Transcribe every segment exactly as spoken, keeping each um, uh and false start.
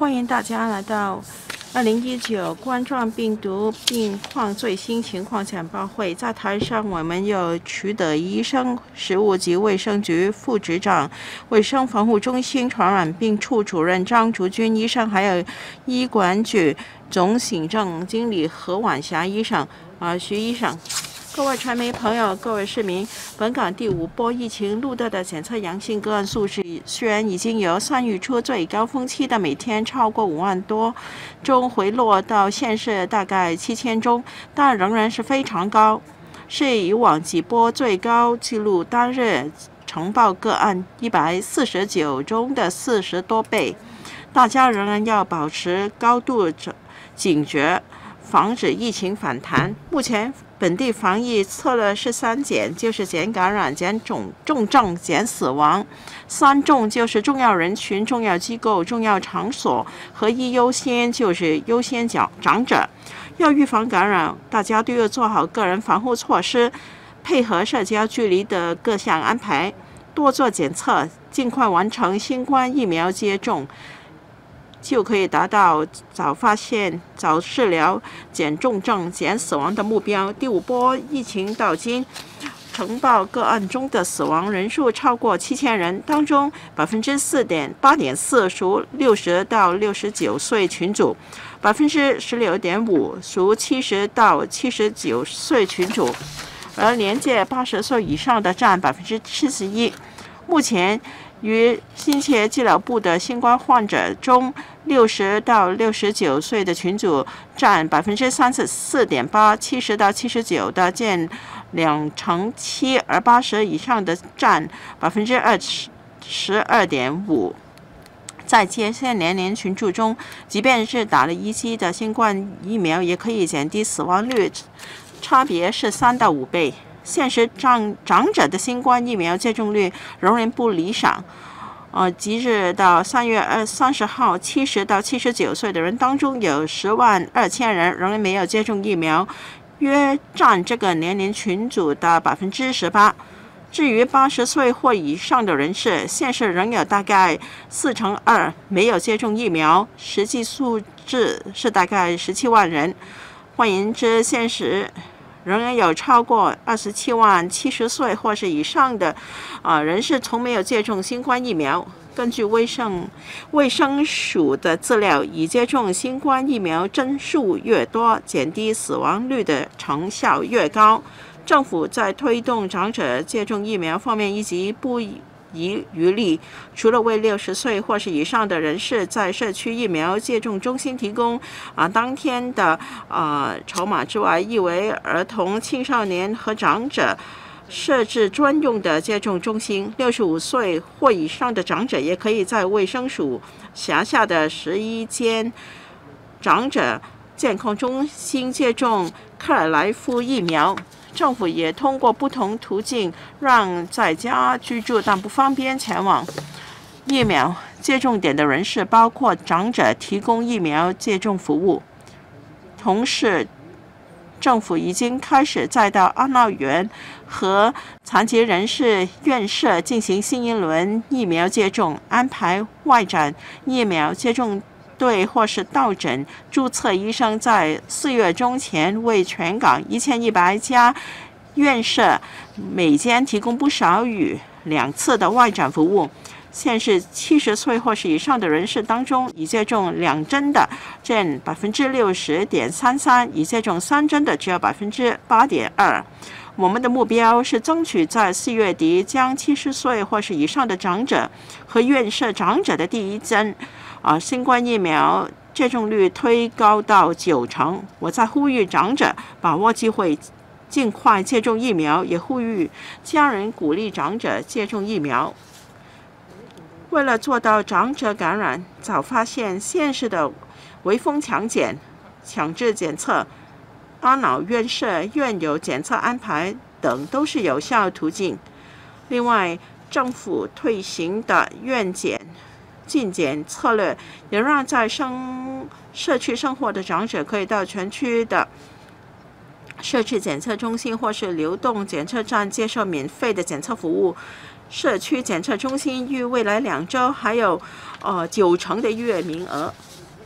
欢迎大家来到二零一九冠状病毒病况最新情况简报会。在台上，我们有取得医生、食物及卫生局副局长、卫生防护中心传染病处主任张竹君医生，还有医管局总行政经理何婉霞医生、啊徐医生。各位传媒朋友，各位市民，本港第五波疫情录得的检测阳性个案数字，虽然已经由三月初最高峰期的每天超过五万多宗回落到现时大概七千宗，但仍然是非常高，是以往几波最高纪录单日呈报个案一百四十九宗的四十多倍。大家仍然要保持高度警觉，防止疫情反弹。目前本地防疫策略是三减，就是减感染、减重重症、减死亡。三重就是重要人群、重要机构、重要场所，和一优先就是优先长长者。要预防感染，大家都要做好个人防护措施，配合社交距离的各项安排，多做检测，尽快完成新冠疫苗接种，就可以达到早发现、早治疗、减重症、减死亡的目标。第五波疫情到今，呈报个案中的死亡人数超过七千人，当中百分之四点八点四属六十到六十九岁群组，百分之十六点五属七十到七十九岁群组，而年届八十岁以上的占百分之七十一。目前与新切治疗部的新冠患者中，六十到六十九岁的群组占百分之三十四点八，七十到七十九的占两成七，而八十以上的占百分之二十二点五。在这些年龄群组中，即便是打了一剂的新冠疫苗，也可以减低死亡率，差别是三到五倍。现实长长者的新冠疫苗接种率仍然不理想。呃，截至到三月二三十号，七十到七十九岁的人当中，有十万二千人仍然没有接种疫苗，约占这个年龄群组的百分之十八。至于八十岁或以上的人士，现时仍有大概四成二没有接种疫苗，实际数字是大概十七万人。换言之，现实仍然有超过二十七万七十岁或是以上的啊、呃、人士从没有接种新冠疫苗。根据卫生卫生署的资料，已接种新冠疫苗针数越多，减低死亡率的成效越高。政府在推动长者接种疫苗方面一直不遗余力，除了为六十岁或是以上的人士在社区疫苗接种中心提供啊当天的啊筹码之外，亦为儿童、青少年和长者设置专用的接种中心。六十五岁或以上的长者也可以在卫生署辖下的十一间长者健康中心接种克尔来夫疫苗。政府也通过不同途径，让在家居住但不方便前往疫苗接种点的人士，包括长者，提供疫苗接种服务。同时，政府已经开始再到安老院和残疾人士院舍进行新一轮疫苗接种，安排外展疫苗接种队或是到诊注册医生，在四月中前为全港一千一百家院舍每间提供不少于两次的外展服务。现时七十岁或是以上的人士当中，已接种两针的占百分之六十点三三，已接种三针的只有百分之八点二。我们的目标是争取在四月底将七十岁或是以上的长者和院舍长者的第一针啊新冠疫苗接种率推高到九成。我在呼吁长者把握机会，尽快接种疫苗，也呼吁家人鼓励长者接种疫苗。为了做到长者感染早发现，现实的围封强检、强制检测、安老院舍院有检测安排等都是有效途径。另外，政府推行的院检、进检策略，也让在生社区生活的长者可以到全区的社区检测中心或是流动检测站接受免费的检测服务。社区检测中心于未来两周还有呃九成的预约名额。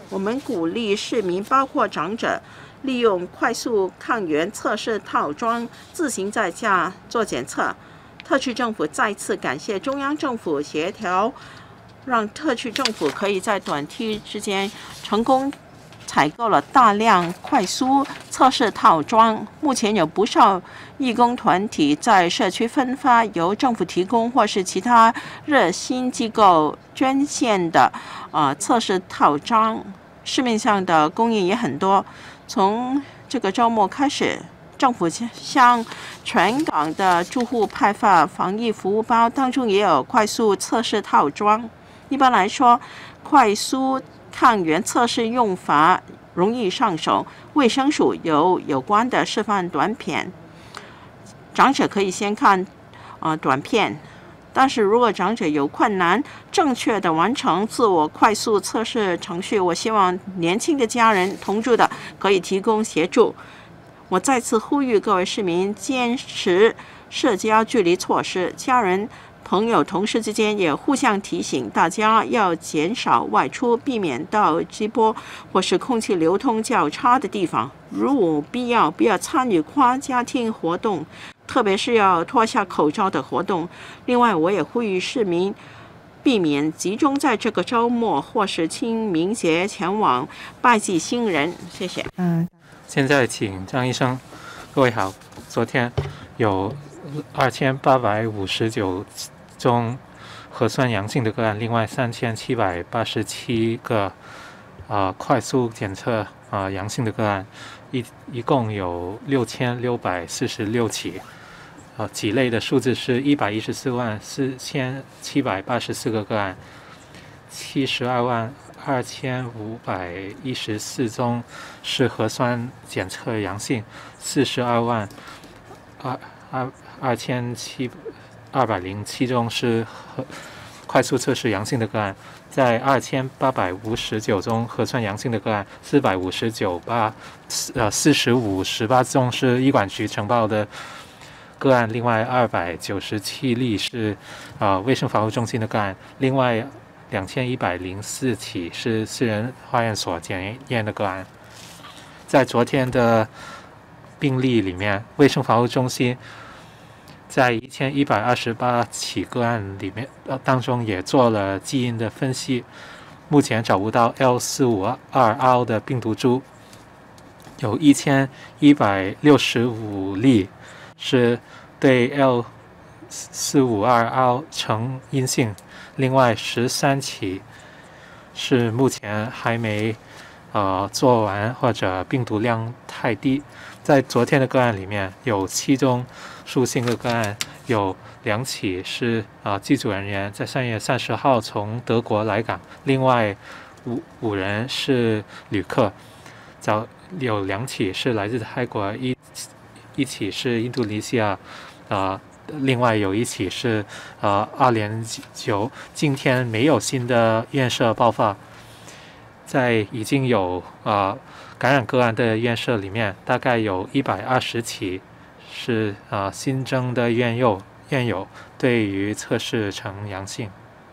我们鼓励市民，包括长者，利用快速抗原测试套装自行在家做检测。特区政府再次感谢中央政府协调，让特区政府可以在短期之间成功采购了大量快速测试套装。目前有不少义工团体在社区分发由政府提供或是其他热心机构捐献的呃测试套装，市面上的供应也很多。从这个周末开始，政府向全港的住户派发防疫服务包，当中也有快速测试套装。一般来说，快速抗原测试用法容易上手，卫生署有有关的示范短片，长者可以先看呃短片。但是如果长者有困难，正确的完成自我快速测试程序，我希望年轻的家人同住的可以提供协助。我再次呼吁各位市民坚持社交距离措施，家人、朋友、同事之间也互相提醒大家要减少外出，避免到直播或是空气流通较差的地方。如无必要，不要参与跨家庭活动，特别是要脱下口罩的活动。另外，我也呼吁市民避免集中在这个周末或是清明节前往拜祭新人。谢谢。 嗯，现在请张医生。各位好，昨天有二千八百五十九宗核酸阳性的个案，另外三千七百八十七个呃快速检测呃阳性的个案，一一共有六千六百四十六起。呃，几类的数字是一百一十四万四千七百八十四个个案，七十二万二千五百一十四宗是核酸检测阳性，四十二万二二二千七二百零七宗是核快速测试阳性的个案，在二千八百五十九宗核酸阳性的个案，四百五十九八呃四十五十八宗是医管局呈报的个案，另外二百九十七例是呃卫生防护中心的个案，另外两千一百零四起是私人化验所检验的个案。在昨天的病例里面，卫生防护中心在一千一百二十八起个案里面、呃、当中也做了基因的分析，目前找不到 L 四五二 R 的病毒株，有一千一百六十五例是对 L 四五二 R 呈阴性，另外十三起是目前还没呃做完或者病毒量太低。在昨天的个案里面，有七宗输性的个案，有两起是呃机组人员在三月三十号从德国来港，另外五五人是旅客，早有两起是来自泰国，一一起是印度尼西亚，呃，另外有一起是呃二连九。今天没有新的院舍爆发，在已经有呃感染个案的院舍里面，大概有一百二十起是呃新增的院友院友对于测试呈阳性。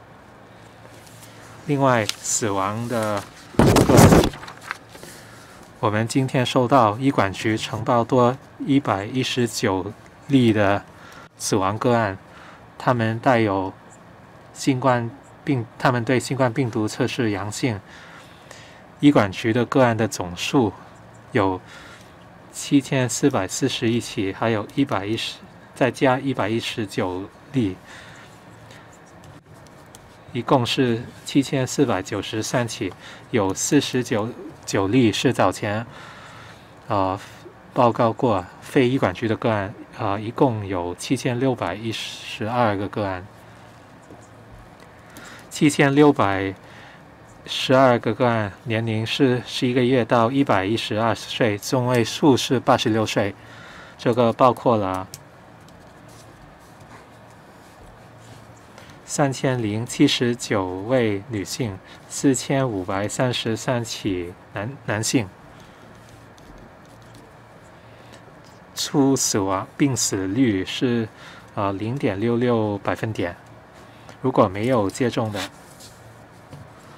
另外死亡的个案，我们今天收到医管局呈报多一百一十九例的死亡个案，他们带有新冠病，他们对新冠病毒测试阳性。医管局的个案的总数有七千四百四十一起，还有一百一十再加一百一十九例，一共是七千四百九十三起，有四十九九例是早前呃报告过非医管局的个案，呃一共有七千六百一十二个个案，七千六百十二个个案年龄是十一个月到一百一十二岁，中位数是八十六岁，这个包括了三千零七十九位女性，四千五百三十三起男男性。初死亡病死率是呃零点六六百分点，如果没有接种的，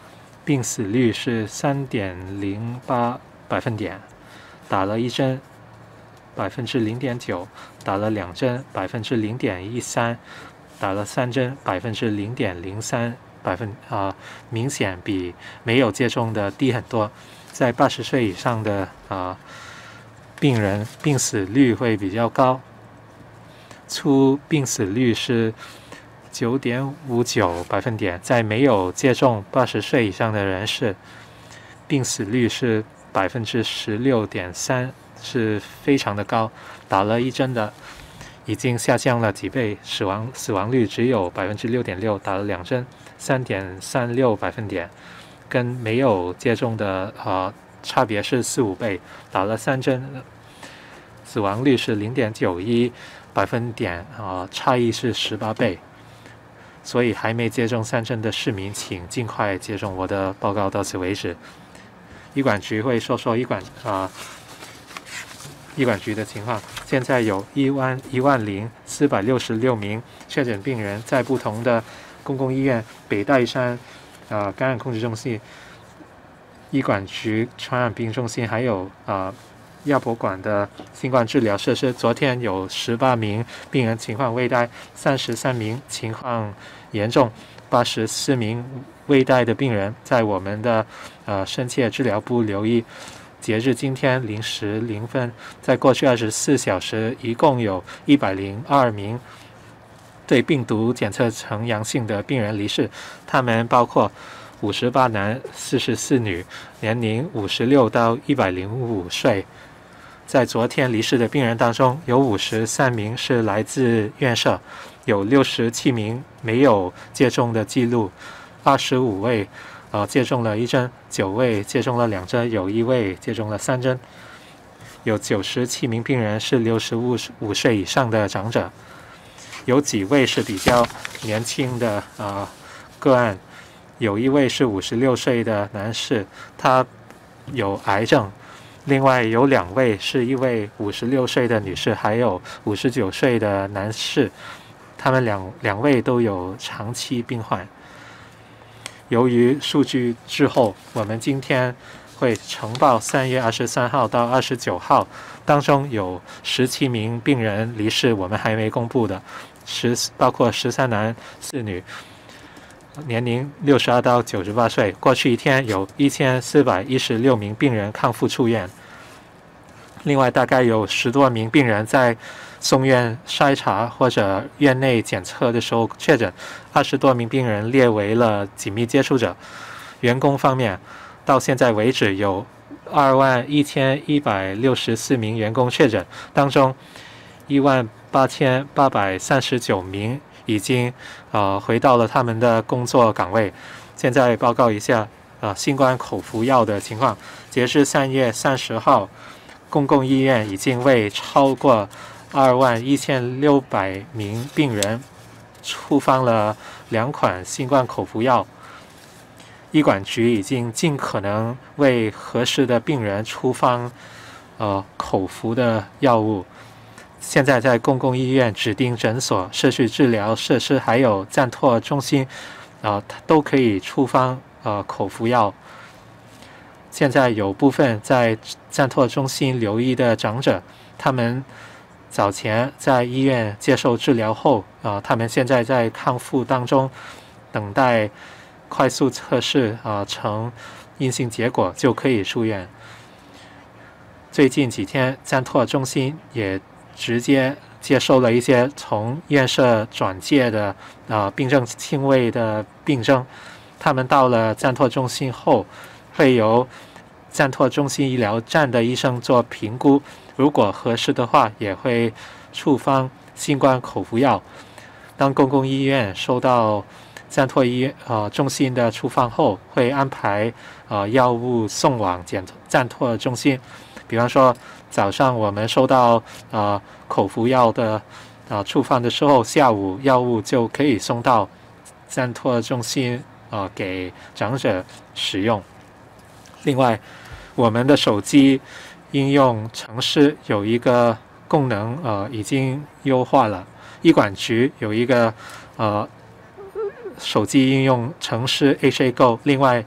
病死率是三点零八百分点，打了一针百分之零点九，打了两针百分之零点一三，打了三针百分之零点零三百分啊、呃，明显比没有接种的低很多。在八十岁以上的啊、呃、病人，病死率会比较高，初病死率是九点五九百分点，在没有接种八十岁以上的人士，病死率是百分之十六点三，是非常的高。打了一针的已经下降了几倍，死亡死亡率只有百分之六点六，打了两针三点三六百分点，跟没有接种的呃差别是四五倍，打了三针，死亡率是零点九一百分点啊、呃，差异是十八倍。所以还没接种三针的市民，请尽快接种。我的报告到此为止。医管局会说说医管啊、呃，医管局的情况。现在有一万一万零四百六十六名确诊病人，在不同的公共医院、北大屿山啊、呃、感染控制中心、医管局传染病中心，还有啊。呃亚博馆的新冠治疗设施，昨天有十八名病人情况危殆，三十三名情况严重，八十四名危殆的病人在我们的呃深切治疗部留医。截至今天零时零分，在过去二十四小时，一共有一百零二名对病毒检测呈阳性的病人离世，他们包括五十八男、四十四女，年龄五十六到一百零五岁。在昨天离世的病人当中，有五十三名是来自院舍，有六十七名没有接种的记录，二十五位呃接种了一针，九位接种了两针，有一位接种了三针。有九十七名病人是六十五岁以上的长者，有几位是比较年轻的呃个案，有一位是五十六岁的男士，他有癌症。另外有两位是一位五十六岁的女士，还有五十九岁的男士，他们两两位都有长期病患。由于数据滞后，我们今天会呈报三月二十三号到二十九号，当中有十七名病人离世，我们还没公布的，十包括十三男四女。年龄六十二到九十八岁，过去一天有一千四百一十六名病人康复出院。另外，大概有十多名病人在送院筛查或者院内检测的时候确诊，二十多名病人列为了紧密接触者。员工方面，到现在为止有二万一千一百六十四名员工确诊，当中一万八千八百三十九名。已经呃回到了他们的工作岗位。现在报告一下呃新冠口服药的情况。截至三月三十号，公共医院已经为超过二万一千六百名病人处方了两款新冠口服药。医管局已经尽可能为合适的病人处方呃口服的药物。现在在公共医院、指定诊所、社区治疗设施还有暂托中心，呃，都可以处方呃口服药。现在有部分在暂托中心留医的长者，他们早前在医院接受治疗后，呃，他们现在在康复当中，等待快速测试啊、呃、呈阴性结果就可以出院。最近几天，暂托中心也直接接受了一些从院舍转介的呃病症轻微的病症，他们到了暂托中心后，会由暂托中心医疗站的医生做评估，如果合适的话，也会处方新冠口服药。当公共医院收到暂托医呃中心的处方后，会安排呃药物送往检暂托中心。比方说，早上我们收到呃口服药的呃处方的时候，下午药物就可以送到暂托中心呃给长者使用。另外，我们的手机应用程式有一个功能呃已经优化了，医管局有一个呃手机应用程式 H A Go， 另外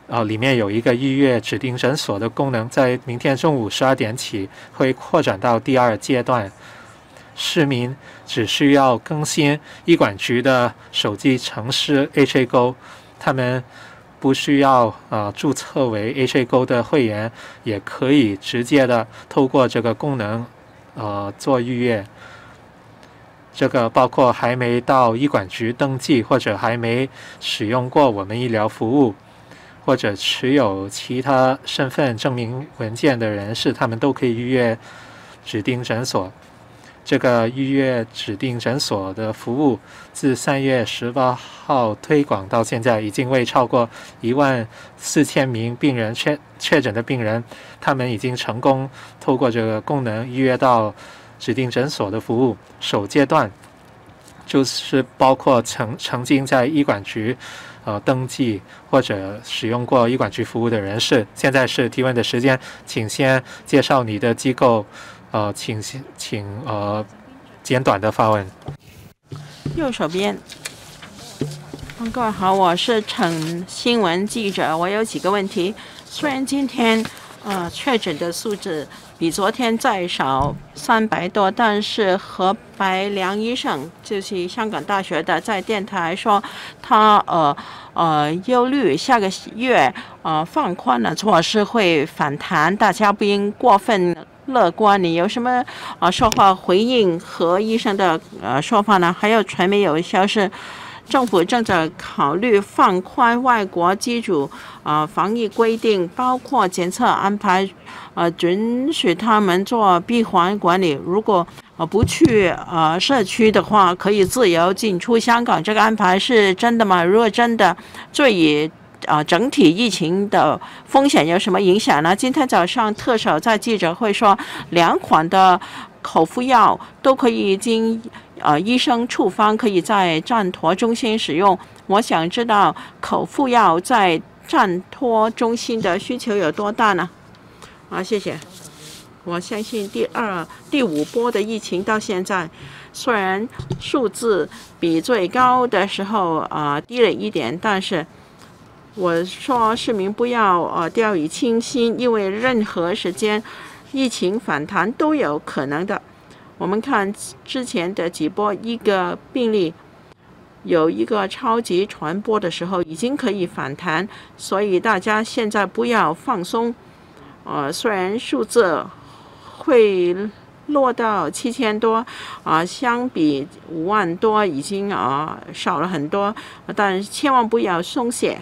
呃，里面有一个预约指定诊所的功能，在明天中午十二点起会扩展到第二阶段。市民只需要更新医管局的手机程式 H A Go， 他们不需要呃注册为 H A Go 的会员，也可以直接的透过这个功能呃做预约。这个包括还没到医管局登记，或者还没使用过我们医疗服务，或者持有其他身份证明文件的人士，他们都可以预约指定诊所。这个预约指定诊所的服务自三月十八号推广到现在，已经为超过一万四千名病人确确诊的病人，他们已经成功透过这个功能预约到指定诊所的服务。首阶段就是包括曾曾经在医管局呃登记或者使用过医管局服务的人士。现在是提问的时间，请先介绍你的机构。呃，请请呃简短的发问。 右手边，各位好，我是陈新闻记者。我有几个问题。虽然今天呃确诊的数字比昨天再少三百多，但是何白良医生，就是香港大学的，在电台说他呃呃忧虑下个月呃放宽的措施会反弹，大家不应过分乐观。你有什么呃说话回应何医生的呃说法呢？还有传媒有消息，政府正在考虑放宽外国机组呃防疫规定，包括检测安排，呃允许他们做闭环管理。如果呃不去呃社区的话，可以自由进出香港。这个安排是真的吗？如果真的，对于呃，整体疫情的风险有什么影响呢？今天早上特首在记者会说，两款的口服药都可以经呃医生处方，可以在暂托中心使用。我想知道口服药在暂托中心的需求有多大呢？啊，谢谢。我相信第二、第五波的疫情到现在，虽然数字比最高的时候啊、呃、低了一点，但是我说市民不要呃掉以轻心，因为任何时间疫情反弹都有可能的。我们看之前的几波，一个病例有一个超级传播的时候，已经可以反弹，所以大家现在不要放松。呃，虽然数字会落到七千多，啊、呃，相比五万多已经啊、呃、少了很多，但千万不要松懈。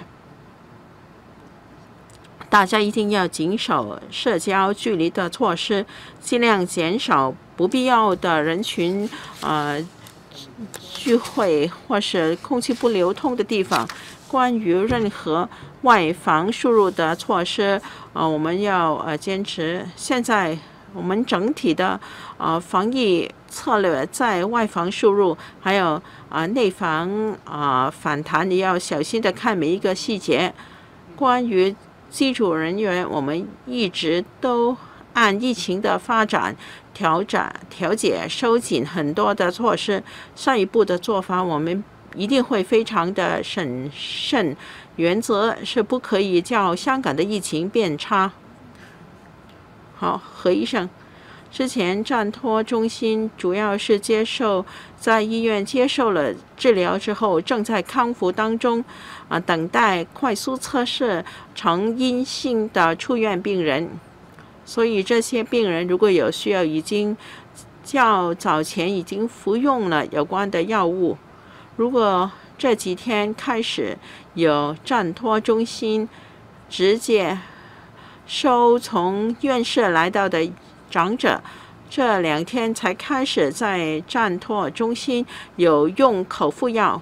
大家一定要谨守社交距离的措施，尽量减少不必要的人群呃聚会或是空气不流通的地方。关于任何外防输入的措施，呃，我们要呃坚持。现在我们整体的呃防疫策略在外防输入，还有啊、呃、内防啊、呃、反弹，也要小心的看每一个细节。关于机组人员，我们一直都按疫情的发展调整、调节、收紧很多的措施。上一步的做法，我们一定会非常的审慎。原则是不可以叫香港的疫情变差。好，何医生，之前暂托中心主要是接受在医院接受了治疗之后，正在康复当中，啊，等待快速测试呈阴性的出院病人。所以这些病人如果有需要，已经较早前已经服用了有关的药物。如果这几天开始有暂托中心直接收从院舍来到的长者，这两天才开始在暂托中心有用口服药。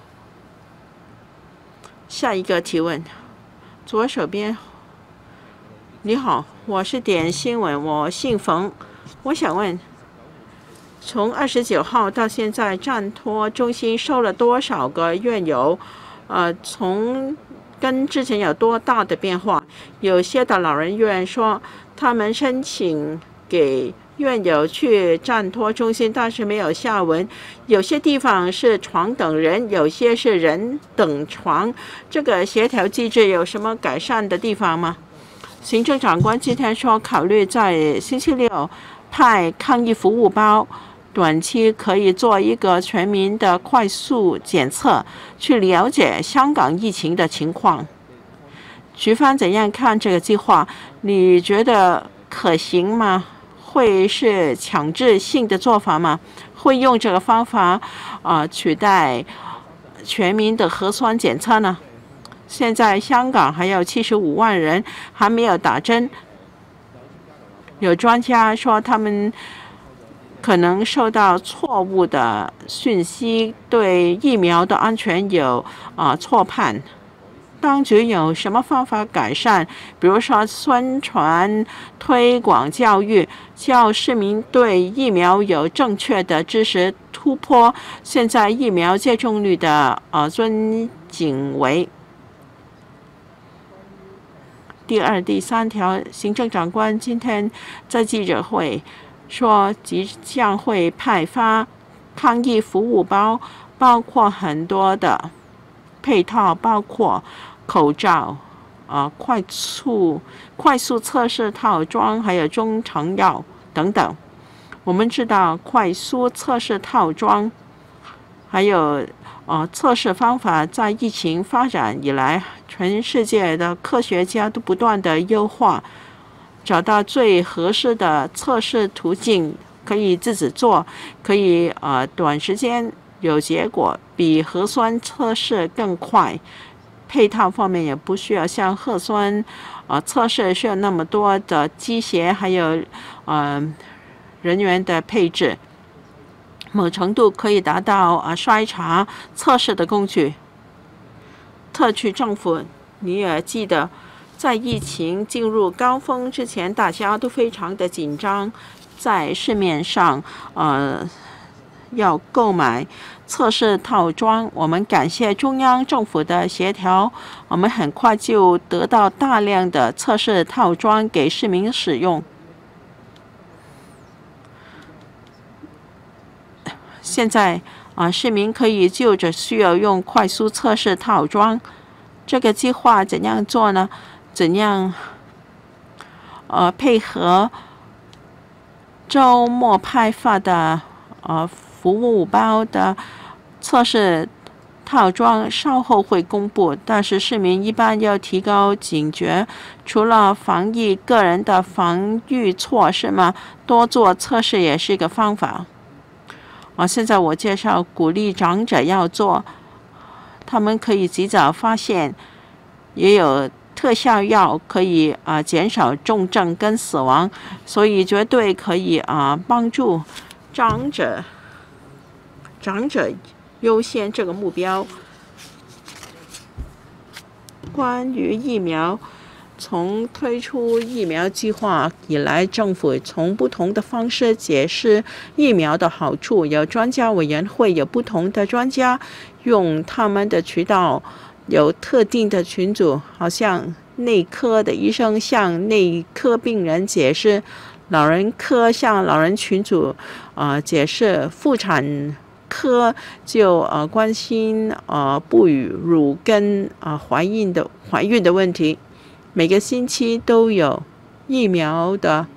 下一个提问，左手边。你好，我是点新闻，我姓冯。我想问，从二十九号到现在，暂托中心收了多少个院友？呃，从跟之前有多大的变化？有些的老人院说，他们申请给院友去暂托中心，但是没有下文。有些地方是床等人，有些是人等床。这个协调机制有什么改善的地方吗？行政长官今天说，考虑在星期六派抗疫服务包，短期可以做一个全民的快速检测，去了解香港疫情的情况。徐帆怎样看这个计划？你觉得可行吗？会是强制性的做法吗？会用这个方法啊、呃、取代全民的核酸检测呢？现在香港还有七十五万人还没有打针，有专家说他们可能受到错误的讯息，对疫苗的安全有啊、呃、错判。当局有什么方法改善？比如说宣传、推广、教育，叫市民对疫苗有正确的知识。突破现在疫苗接种率的呃樽颈位。第二、第三条，行政长官今天在记者会说，即将会派发抗疫服务包，包括很多的配套，包括口罩、啊、呃、快速快速测试套装，还有中成药等等。我们知道，快速测试套装还有呃测试方法，在疫情发展以来，全世界的科学家都不断的优化，找到最合适的测试途径，可以自己做，可以呃短时间有结果，比核酸测试更快。配套方面也不需要像核酸呃测试需要那么多的机械，还有呃人员的配置，某程度可以达到啊筛查测试的工具。特区政府，你也记得，在疫情进入高峰之前，大家都非常的紧张，在市面上呃要购买测试套装。我们感谢中央政府的协调，我们很快就得到大量的测试套装给市民使用。现在啊，市民可以就着需要用快速测试套装。这个计划怎样做呢？怎样呃配合周末派发的呃服务包的测试套装，稍后会公布。但是市民一般要提高警觉，除了防疫个人的防御措施嘛，多做测试也是一个方法。啊，现在我介绍鼓励长者要做，他们可以及早发现，也有特效药可以啊、呃、减少重症跟死亡，所以绝对可以啊、呃、帮助长者长者优先这个目标。关于疫苗，从推出疫苗计划以来，政府从不同的方式解释疫苗的好处。有专家委员会，有不同的专家用他们的渠道，有特定的群组，好像内科的医生向内科病人解释，老人科向老人群组呃解释，妇产科就呃关心呃哺乳跟呃怀孕的怀孕的问题。每个星期都有疫苗的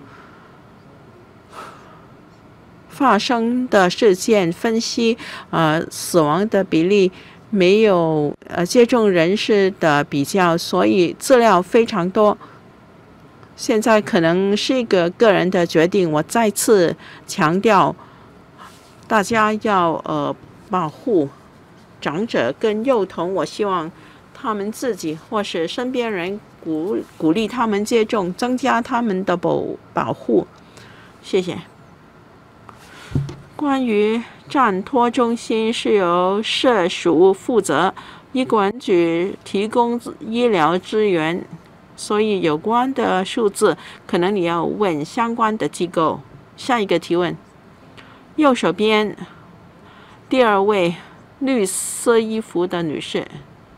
发生的事件分析，呃，死亡的比例，没有呃接种人士的比较，所以资料非常多。现在可能是一个个人的决定，我再次强调，大家要呃保护长者跟幼童，我希望他们自己或是身边人鼓鼓励他们接种，增加他们的保保护。谢谢。关于暂托中心是由社署负责，医管局提供医疗资源，所以有关的数字可能你要问相关的机构。下一个提问，右手边第二位绿色衣服的女士。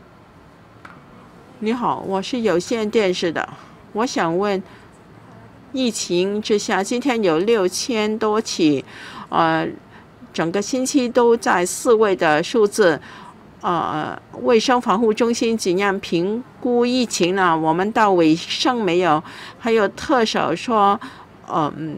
你好，我是有线电视的，我想问， 疫情之下，今天有六千多起，呃，整个星期都在四位的数字。呃，卫生防护中心怎样评估疫情呢？我们到尾声没有？还有特首说，嗯、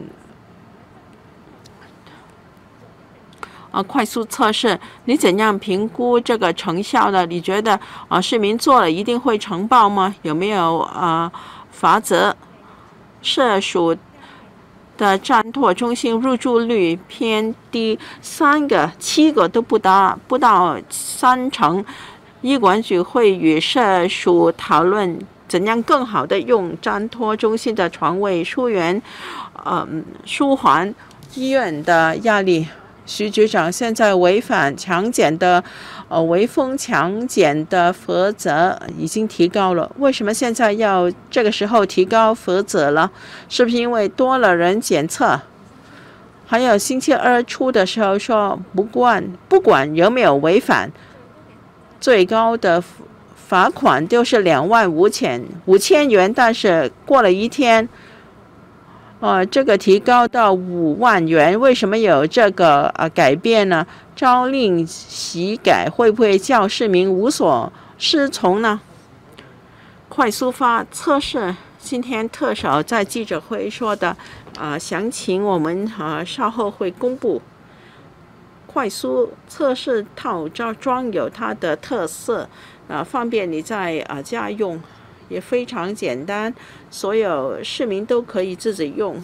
呃，快速测试，你怎样评估这个成效呢？你觉得啊、呃，市民做了一定会呈报吗？有没有啊、呃、罚则？社署的占托中心入住率偏低，三个、七个都不达不到三成。医管局会与社署讨论怎样更好的用占托中心的床位疏源，呃，舒缓医院的压力。徐局长，现在违反强检的，呃，围封强检的罚则已经提高了，为什么现在要这个时候提高罚则了？是不是因为多了人检测？还有星期二出的时候说，不管不管有没有违反，最高的罚款就是两万五千五千元，但是过了一天。呃，这个提高到五万元，为什么有这个呃改变呢？朝令夕改，会不会叫市民无所适从呢？快速发测试，今天特首在记者会说的，啊、呃，详情我们啊、呃、稍后会公布。快速测试套装有它的特色，啊、呃，方便你在啊、呃、家用。也非常简单，所有市民都可以自己用，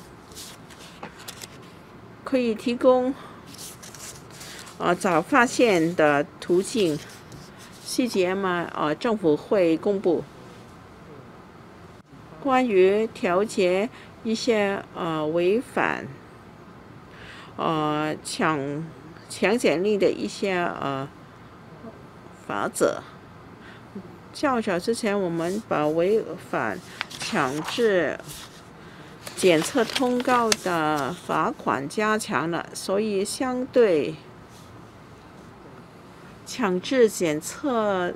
可以提供呃早发现的途径，细节嘛，呃政府会公布。关于调节一些呃违反呃强强检令的一些呃法则。较早之前，我们把违反强制检测通告的罚款加强了，所以相对强制检测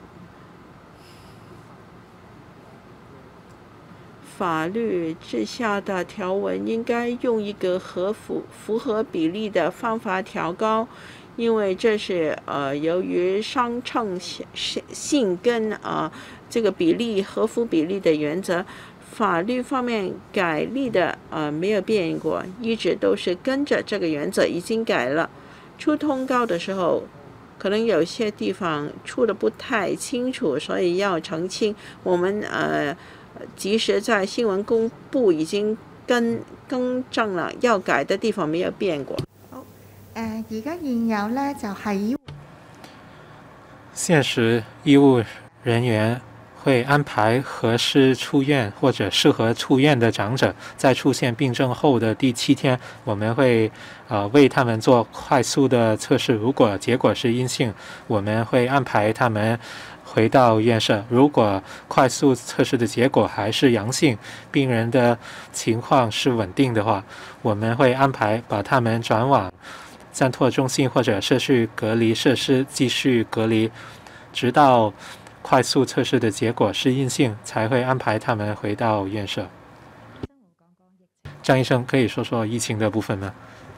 法律之下的条文，应该用一个合符符合比例的方法调高。因为这是呃由于相称性跟呃这个比例合乎比例的原则，法律方面改例的呃没有变过，一直都是跟着这个原则，已经改了。出通告的时候，可能有些地方出的不太清楚，所以要澄清。我们呃及时在新闻公布，已经更更正了，要改的地方没有变过。 誒而家現有咧就係現時醫務人員會安排合適出院或者適合出院的長者，在出現病症後的第七天，我們會呃為他們做快速的測試，如果結果是陰性，我們會安排他們回到院舍。如果快速測試的結果還是陽性，病人的情況是穩定的話，我們會安排把他們轉往暫托中心或者社區隔離設施繼續隔離，直到快速測試的結果是陰性，才會安排他們回到院舍。張醫生可以說說疫情的部分嗎？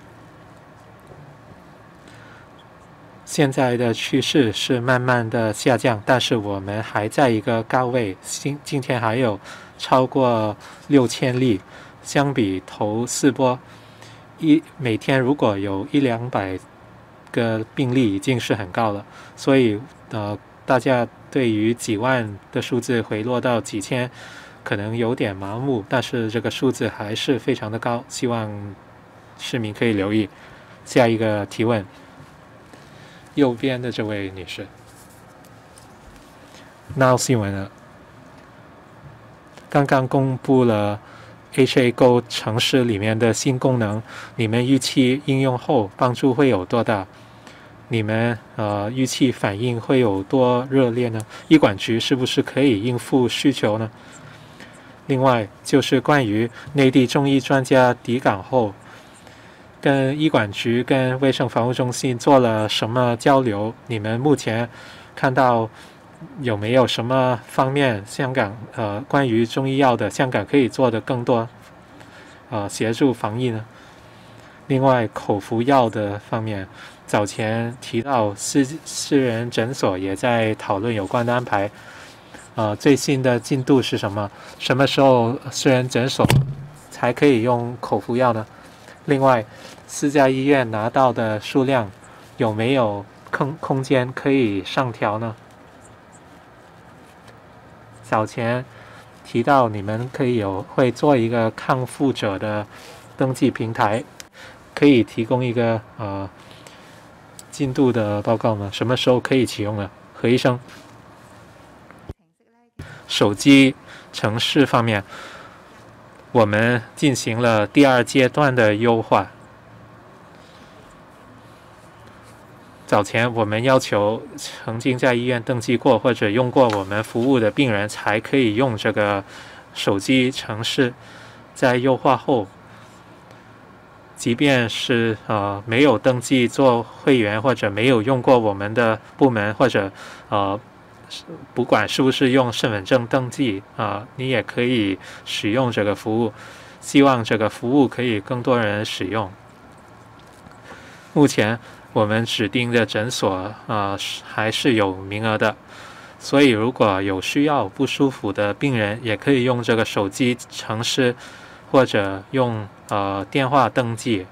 現在的趨勢是慢慢的下降，但是我們還在一個高位，今今天還有超過六千例，相比頭四波一每天如果有一兩百個病例已經是很高了，所以呃大家對於幾萬的數字回落到幾千可能有點盲目，但是這個數字還是非常的高，希望市民可以留意。下一個提問，右邊的這位女士。Now 新聞了，剛剛公布了H A Go 城市裡面的新功能，你們預期應用後幫助會有多大？你們呃預期反應會有多熱烈呢？醫管局是不是可以應付需求呢？另外就是關於內地中醫專家抵港後，跟醫管局跟衛生防護中心做了什麼交流？你們目前看到有沒有什麼方面香港呃關於中醫藥的香港可以做的更多？ 呃协助防疫呢？另外，口服药的方面，早前提到私私人诊所也在讨论有关的安排。呃，最新的进度是什么？什么时候私人诊所才可以用口服药呢？另外，私家医院拿到的数量有没有空空间可以上调呢？早前提到你们可以有会做一个康复者的登记平台，可以提供一个呃进度的报告吗？什么时候可以启用呢？何医生。手机程式方面，我们进行了第二阶段的优化。早前我们要求曾经在医院登记过或者用过我们服务的病人才可以用这个手机程式。在优化后，即便是呃没有登记做会员或者没有用过我们的部门，或者呃不管是不是用身份证登记啊、呃，你也可以使用这个服务。希望这个服务可以更多人使用。目前我们指定的诊所呃还是有名额的，所以如果有需要不舒服的病人，也可以用这个手机程式或者用呃电话登记。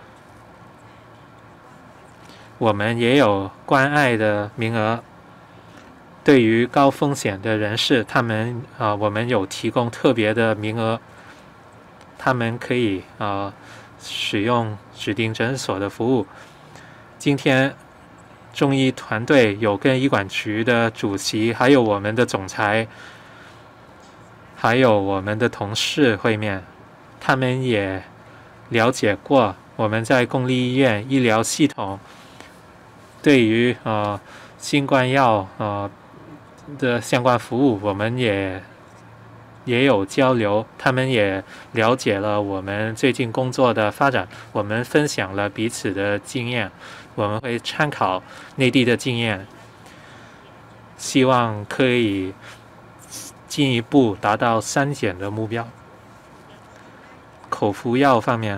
我们也有关爱的名额，对于高风险的人士，他们啊、呃、我们有提供特别的名额，他们可以啊、呃、使用指定诊所的服务。今天中医团队有跟医管局的主席，还有我们的总裁，还有我们的同事会面，他们也了解过我们在公立医院医疗系统对于呃新冠药呃的相关服务，我们也也有交流，他们也了解了我们最近工作的发展，我们分享了彼此的经验，我们会参考内地的经验，希望可以进一步达到三减的目标。口服药方面，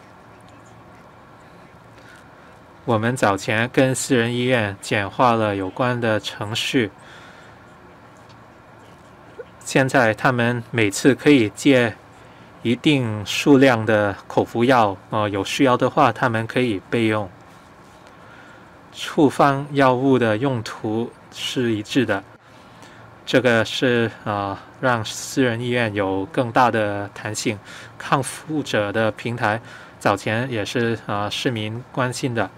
我们早前跟私人医院简化了有关的程序，现在他们每次可以借一定数量的口服药，呃，有需要的话他们可以备用。处方药物的用途是一致的，这个是呃让私人医院有更大的弹性。康复者的平台早前也是呃市民关心的，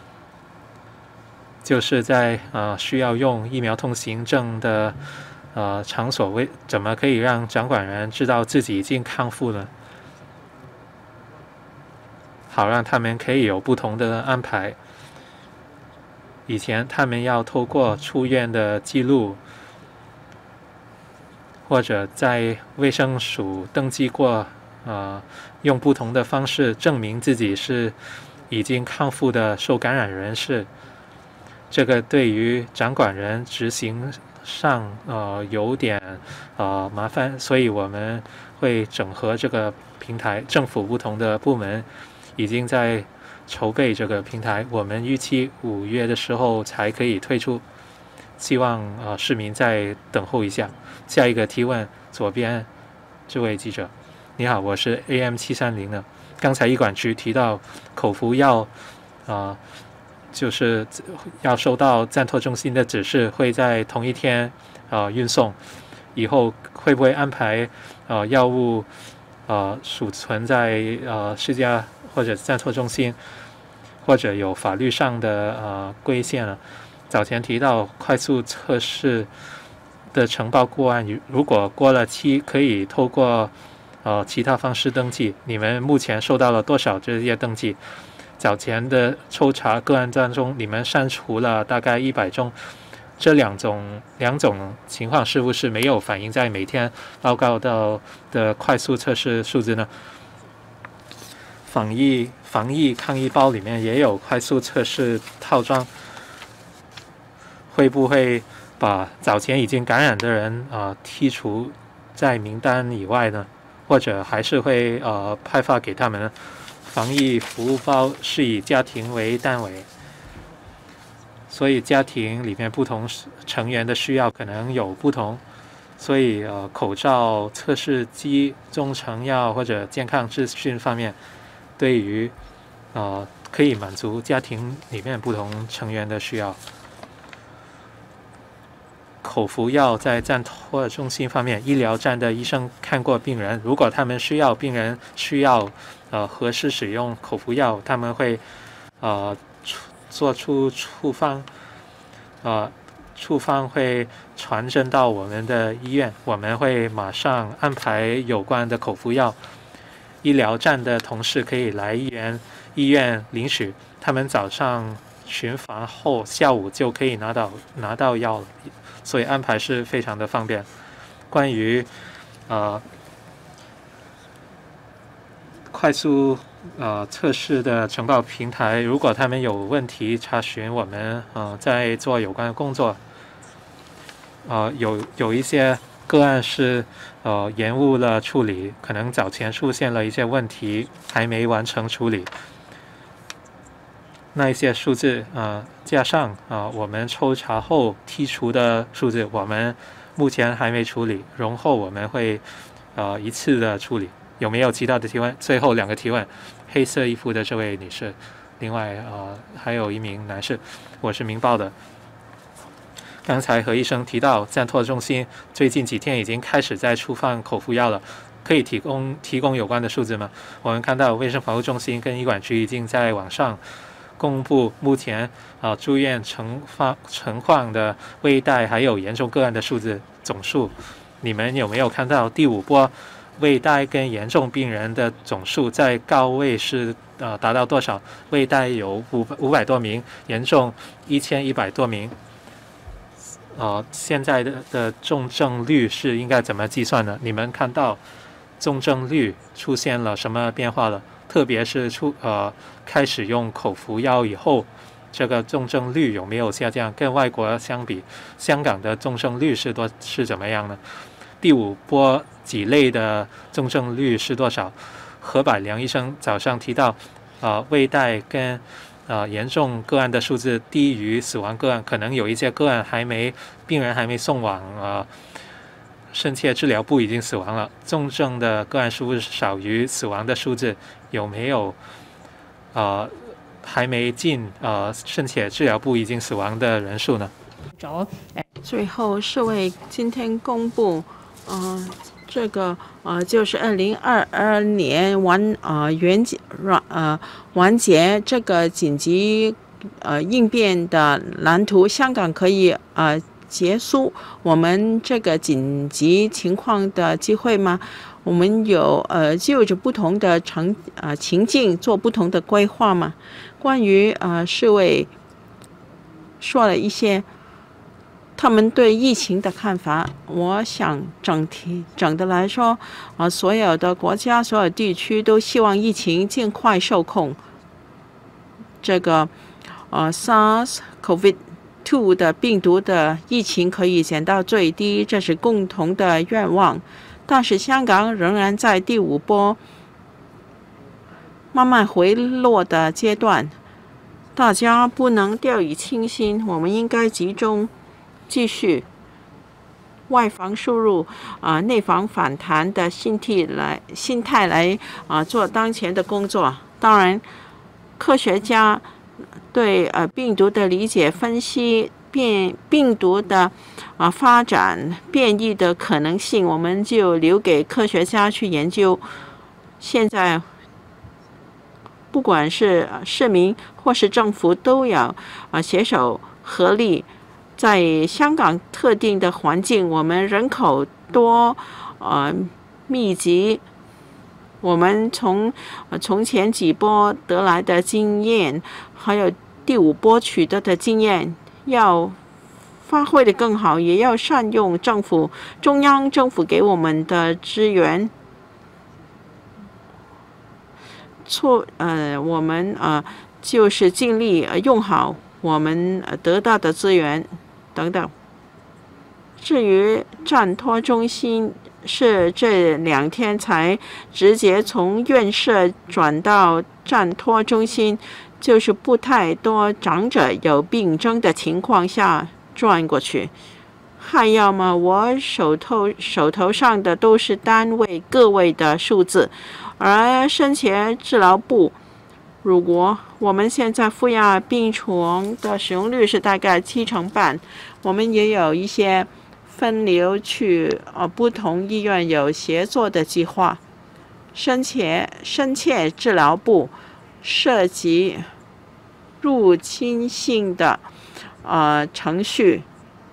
就是在呃需要用疫苗通行证的呃场所，为怎么可以让掌管人知道自己已经康复了，好让他们可以有不同的安排。以前他们要透过出院的记录，或者在卫生署登记过，呃，用不同的方式证明自己是已经康复的受感染人士。这个对于掌管人执行上呃有点呃麻烦，所以我们会整合这个平台，政府不同的部门已经在筹备这个平台，我们预期五月的时候才可以推出，希望呃市民再等候一下。下一个提问，左边这位记者，你好，我是 A M 七三零的。刚才医管局提到口服药，啊、呃，就是要收到暂托中心的指示，会在同一天呃运送，以后会不会安排呃药物呃储存在呃市家或者暂托中心，或者有法律上的呃规限呢？早前提到快速测试的呈报个案，如果过了期，可以透过呃其他方式登记。你们目前收到了多少这些登记？早前的抽查个案当中，你们删除了大概一百宗，这两种两种情况是不是没有反映在每天报告到的快速测试数字呢？防疫防疫抗疫包里面也有快速测试套装，会不会把早前已经感染的人啊、呃、剔除在名单以外呢？ 或者还是会呃派发给他们。防疫服务包是以家庭为单位，所以家庭里面不同成员的需要可能有不同，所以呃口罩、测试机、中成药或者健康资讯方面，对于呃可以满足家庭里面不同成员的需要。口服药在暂托中心方面，医疗站的医生看过病人，如果他们需要病人需要呃合适使用口服药，他们会呃做出处方，呃处方会传真到我们的医院，我们会马上安排有关的口服药。医疗站的同事可以来医院医院领取，他们早上巡房后，下午就可以拿到拿到药了。所以安排是非常的方便。关于呃快速呃测试的呈报平台，如果他们有问题查询，我们呃在做有关的工作。呃有有一些个案是呃延误了处理，可能早前出现了一些问题，还没完成处理。那一些数字呃加上啊、呃、我们抽查后剔除的数字，我们目前还没处理，容后我们会呃一次的处理。有没有其他的提问？最后两个提问，黑色衣服的这位女士，另外呃还有一名男士，我是明报的。刚才何医生提到，暂托中心最近几天已经开始在出放口服药了，可以提供提供有关的数字吗？我们看到卫生防护中心跟医管局已经在网上公布目前啊、呃、住院情况情况的危殆还有严重个案的数字总数，你们有没有看到第五波危殆跟严重病人的总数在高位是呃达到多少？危殆有五五百多名，严重一千一百多名。呃，现在的的重症率是应该怎么计算呢？你们看到重症率出现了什么变化了？特别是出呃开始用口服药以后，这个重症率有没有下降？跟外国相比，香港的重症率是多是怎么样呢？第五波几类的重症率是多少？何百良医生早上提到，呃，危殆跟呃严重个案的数字低于死亡个案，可能有一些个案还没病人还没送往呃深切治疗部已经死亡了，重症的个案数少于死亡的数字，有没有呃还没进呃深切治疗部已经死亡的人数呢？ 最后，世卫今天公布，呃，这个呃就是二零二二年完呃完结呃完结这个紧急呃应变的蓝图，香港可以呃。结束我们这个紧急情况的机会吗？我们有呃就着不同的情呃情境做不同的规划吗？关于呃世卫说了一些他们对疫情的看法，我想整体整的来说，啊、呃、所有的国家所有地区都希望疫情尽快受控。这个呃 SARS COVID 二 的病毒的疫情可以减到最低，这是共同的愿望。但是香港仍然在第五波慢慢回落的阶段，大家不能掉以轻心，我们应该集中继续外防输入啊、呃、内防反弹的心态来心态来啊、呃、做当前的工作。当然，科学家对呃病毒的理解、分析变病毒的啊、呃、发展、变异的可能性，我们就留给科学家去研究。现在，不管是市民或是政府，都要啊、呃、携手合力。在香港特定的环境，我们人口多，呃密集。我们从呃从前几波得来的经验，还有第五波取得的经验，要发挥得更好，也要善用政府中央政府给我们的资源。错呃，我们呃就是尽力呃用好我们呃得到的资源等等。至于暂托中心是这两天才直接从院舍转到暂托中心，就是不太多长者有病征的情况下转过去。还要吗？我手头手头上的都是单位个位的数字，而深切治疗部，如果我们现在负压病床的使用率是大概七成半，我们也有一些分流去呃不同医院有协作的计划。深切深切治疗部涉及入侵性的呃程序，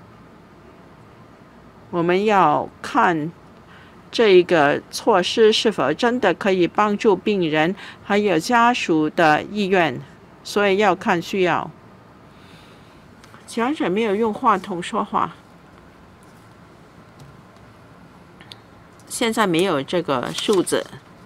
我们要看这个措施是否真的可以帮助病人还有家属的意愿，所以要看需要。讲者没有用话筒说话，现在没有这个数字。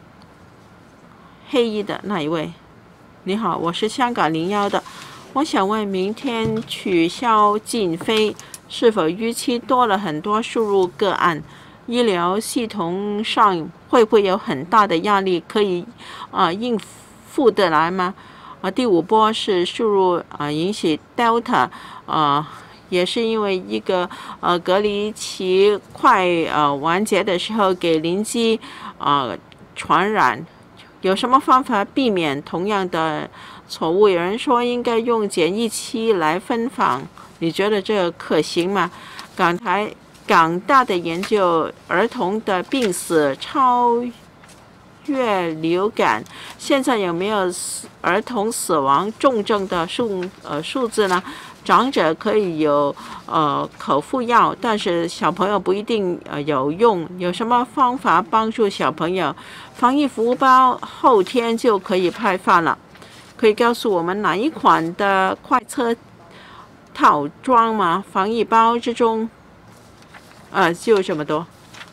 黑衣的那一位，你好，我是香港零幺的，我想问，明天取消禁飞是否预期多了很多输入个案？医疗系统上会不会有很大的压力，可以啊、呃、应付得来吗？啊、呃，第五波是输入啊、呃、引起 Delta 啊、呃，也是因为一个呃隔离期快呃完结的时候给邻居啊、呃、传染，有什么方法避免同样的错误？有人说应该用检疫期来分房，你觉得这个可行吗？港台。港大的研究，儿童的病死超越流感，现在有没有儿童死亡重症的数呃数字呢？长者可以有呃口服药，但是小朋友不一定呃有用。有什么方法帮助小朋友？防疫服务包后天就可以派发了，可以告诉我们哪一款的快测套装吗？防疫包之中。呃，就这么多。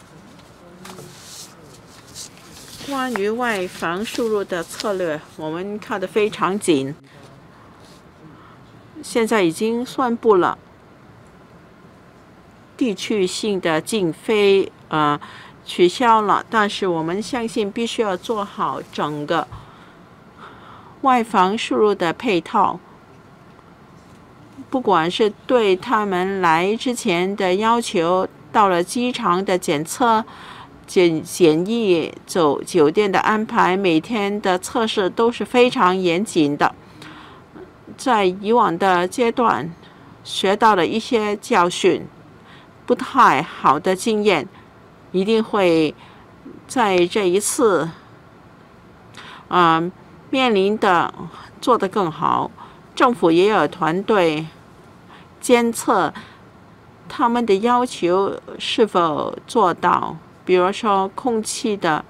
关于外防输入的策略，我们看得非常紧。现在已经宣布了地区性的禁飞，呃，取消了。但是我们相信必须要做好整个外防输入的配套。不管是对他们来之前的要求，到了机场的检测、检检疫、走酒店的安排，每天的测试都是非常严谨的。在以往的阶段学到了一些教训，不太好的经验，一定会在这一次啊、呃、面临的做得更好。政府也有团队监测他们的要求是否做到，比如说空气的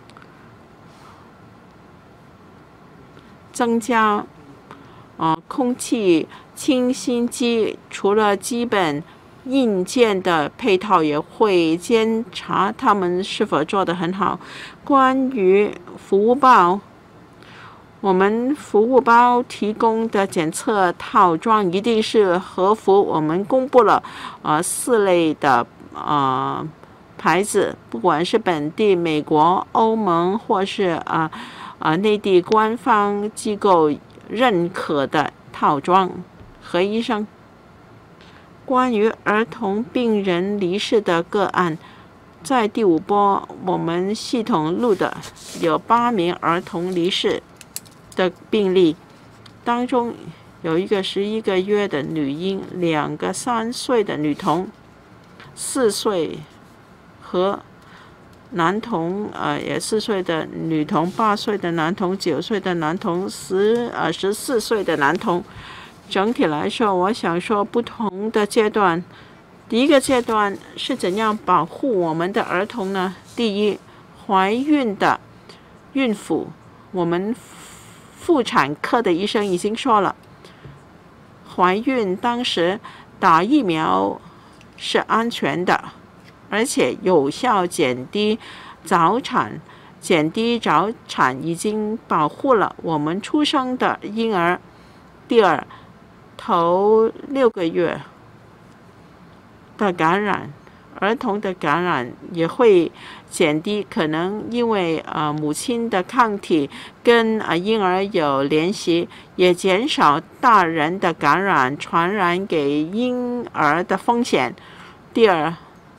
增加，呃，空气清新机除了基本硬件的配套，也会监察他们是否做得很好。关于服务包，我们服务包提供的检测套装一定是合符。我们公布了呃四类的呃牌子，不管是本地、美国、欧盟或是啊啊、呃、内地官方机构认可的套装。何医生，关于儿童病人离世的个案，在第五波我们系统录的有八名儿童离世的病例，当中有一个十一个月的女婴，两个三岁的女童，四岁和男童，呃，也四岁的女童，八岁的男童，九岁的男童，十呃十四岁的男童。整体来说，我想说不同的阶段，第一个阶段是怎样保护我们的儿童呢？第一，怀孕的孕妇，我们妇产科的医生已经说了，怀孕当时打疫苗是安全的，而且有效减低早产，减低早产已经保护了我们出生的婴儿。第二，头六个月的感染， 儿童的感染也会减低，可能因为呃母亲的抗体跟呃婴儿有联系，也减少大人的感染传染给婴儿的风险。第二，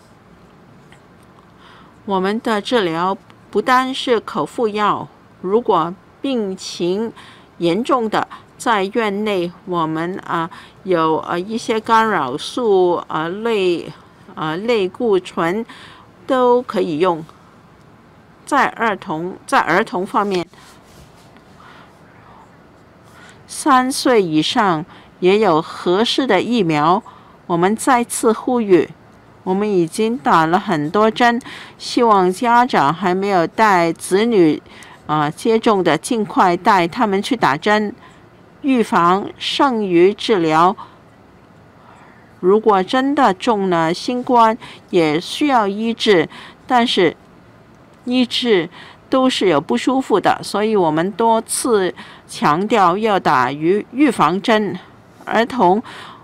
我们的治疗不单是口服药，如果病情严重的，在院内我们啊、呃、有呃一些干扰素呃类呃类固醇都可以用。在儿童在儿童方面，三岁以上也有合适的疫苗。我们再次呼吁，我们已经打了很多针，希望家长还没有带子女啊、呃、接种的，尽快带他们去打针。预防胜于治疗。如果真的中了新冠，也需要医治，但是医治都是有不舒服的，所以我们多次强调要打预预防针。儿童，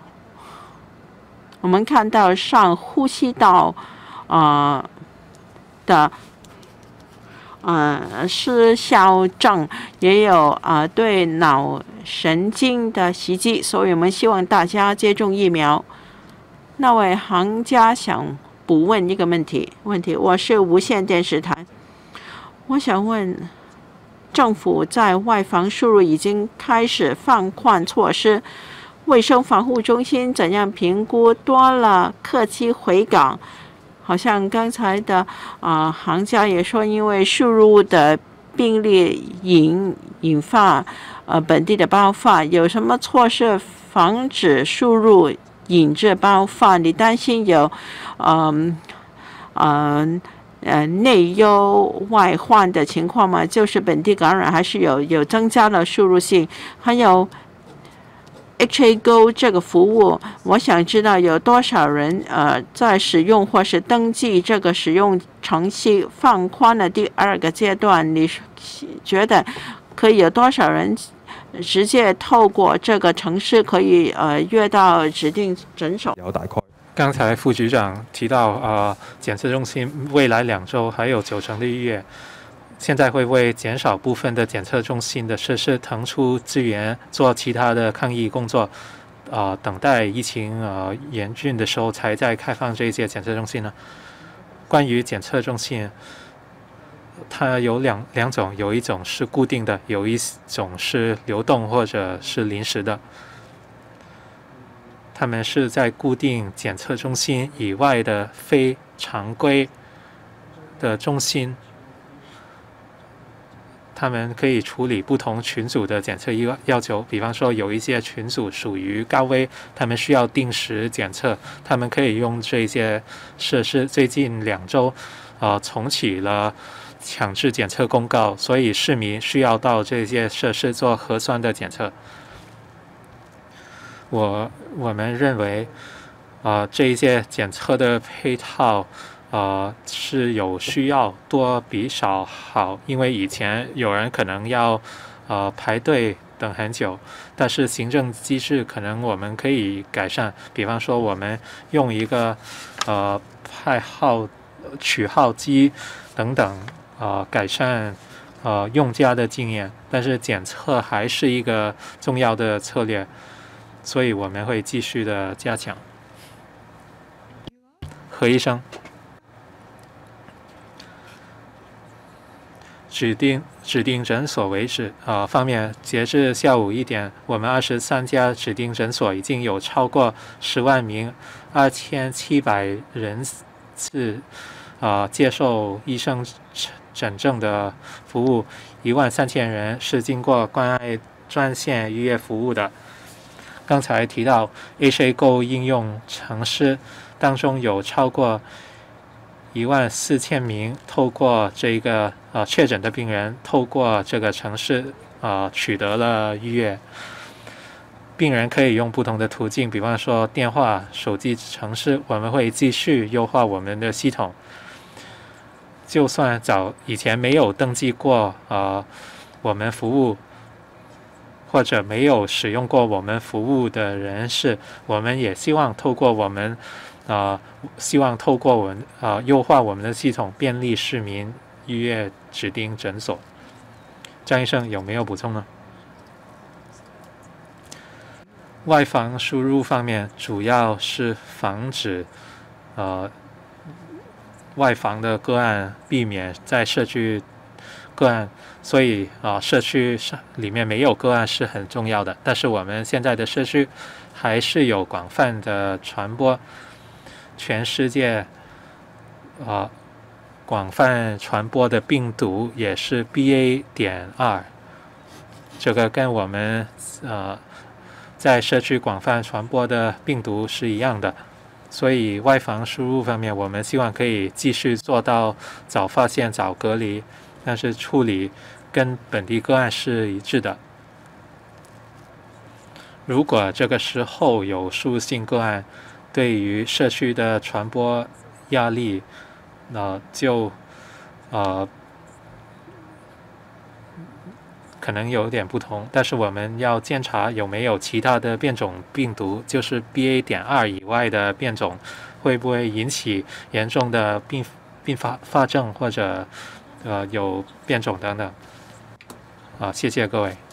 我们看到上呼吸道啊、呃、的呃失效症，也有啊、呃、对脑神经的袭击，所以我们希望大家接种疫苗。那位行家想补问一个问题，问题我是无线电视台，我想问，政府在外防输入已经开始放宽措施，卫生防护中心怎样评估多了客机回港？好像刚才的啊、呃、行家也说，因为输入的病例引引发呃本地的爆发，有什么措施防止输入引致爆发？你担心有嗯呃呃内忧外患的情况吗？就是本地感染还是有有增加了输入性？还有 H A Go 这个服务，我想知道有多少人呃在使用或是登记这个使用程序。放宽了第二个阶段，你觉得可以有多少人直接透过这个程式可以呃约到指定诊所？ 有大概。刚才副局长提到，呃，检测中心未来两周还有九成的预约。现在会为减少部分的检测中心的设施腾出资源，做其他的抗疫工作，呃，等待疫情呃严峻的时候才再开放这些检测中心呢。关于检测中心，它有两两种，有一种是固定的，有一种是流动或者是临时的。他们是在固定检测中心以外的非常规的中心。他们可以处理不同群组的检测要求，比方说有一些群组属于高危，他们需要定时检测，他们可以用这些设施。最近两周，呃，重启了强制检测公告，所以市民需要到这些设施做核酸的检测。我我们认为，呃，这一些检测的配套。呃，是有需要，多比少好，因为以前有人可能要呃排队等很久，但是行政机制可能我们可以改善，比方说我们用一个呃派号取号机等等，呃改善呃用家的经验，但是检测还是一个重要的策略，所以我们会继续的加强。何医生。指定指定诊所为止，呃方面，截至下午一点，我们二十三家指定诊所已经有超过十万名二千七百人次，呃接受医生诊症的服务，一万三千人是经过关爱专线预约服务的。刚才提到 H A Go 应用程式当中有超过一万四千名透过这个呃确诊的病人透过这个程式呃取得了预约。病人可以用不同的途径，比方说电话、手机程式，我们会继续优化我们的系统。就算早以前没有登记过呃我们服务或者没有使用过我们服务的人士，我们也希望透过我们，呃，希望透过我们呃优化我们的系统，便利市民预约指定诊所。张医生有没有补充呢？外防输入方面，主要是防止呃外防的个案避免在社区个案，所以啊、呃，社区里面没有个案是很重要的。但是我们现在的社区还是有广泛的传播，全世界啊、呃、广泛传播的病毒也是 B A 点二，这个跟我们呃在社区广泛传播的病毒是一样的。所以外防输入方面，我们希望可以继续做到早发现、早隔离，但是处理跟本地个案是一致的。如果这个时候有输入性个案，对于社区的传播压力，呃，就呃可能有点不同，但是我们要监察有没有其他的变种病毒，就是 B A 点二以外的变种，会不会引起严重的并并发发症或者呃有变种等等。啊，谢谢各位。